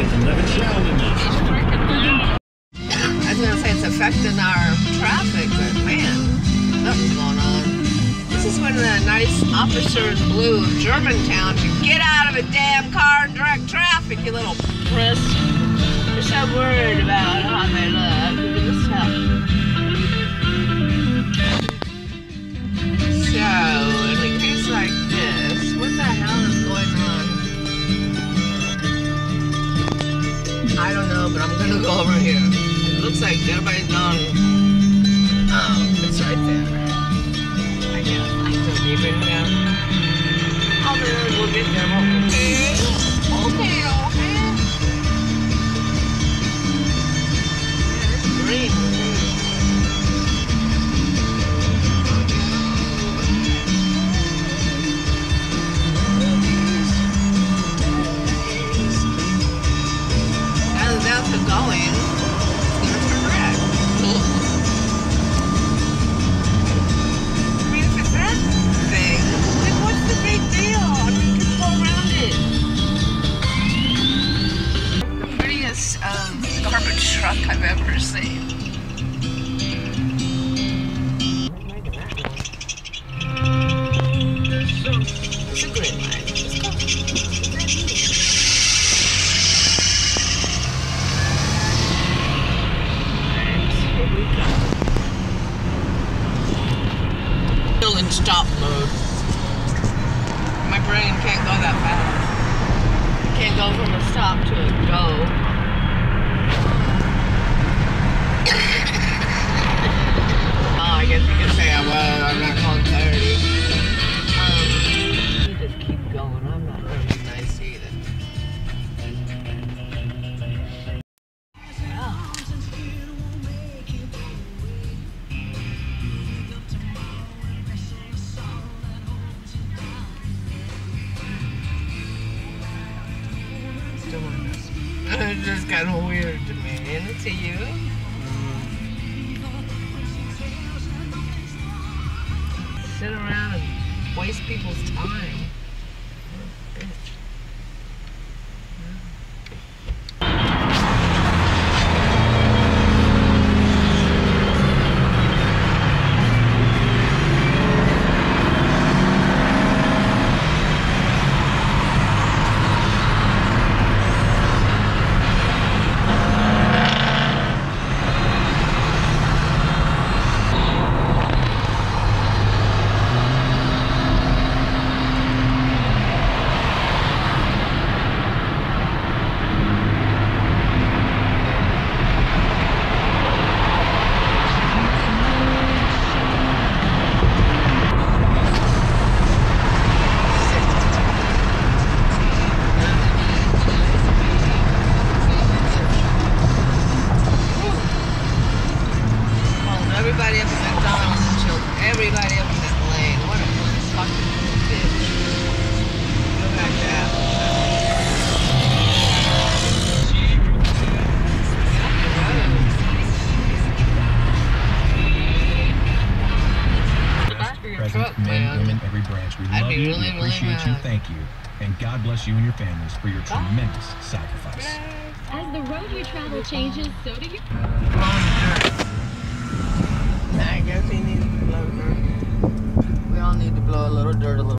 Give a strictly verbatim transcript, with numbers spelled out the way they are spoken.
I was gonna say it's affecting our traffic, but man, something's going on. This is when the nice officers blue of Germantown should get out of a damn car and direct traffic, you little priss. You're so worried about how they look. Look at this stuff. So, in a case like this, what the hell is going on? I don't know, but I'm gonna go over here. It looks like everybody's gone. Oh, it's right there. I guess. I don't even know. I'll be there. We'll get there. Okay. Okay, okay. Yeah, it's green. As that's the going. Truck I've ever seen. It's a green line. Let's go. And here we go. Still in stop mode. My brain can't go that fast. Can't go from a stop to a go. I guess you could say I was. I'm not going thirty. Um, you just keep going. I'm not really nice either. Oh. It's just kind of weird to me. Isn't it to you? Sit around and waste people's time. Bitch. Everybody up in McDonald and chilled. Everybody up in that lane. What a fucking bitch. Go back to Apple. Get off the road. President, men, women, every branch. We I'd love be you, really, we really appreciate you, mad. thank you. And God bless you and your families for your tremendous sacrifice. As the road you travel changes, so do you. I guess he needs to blow dirt. We all need to blow a little dirt a little.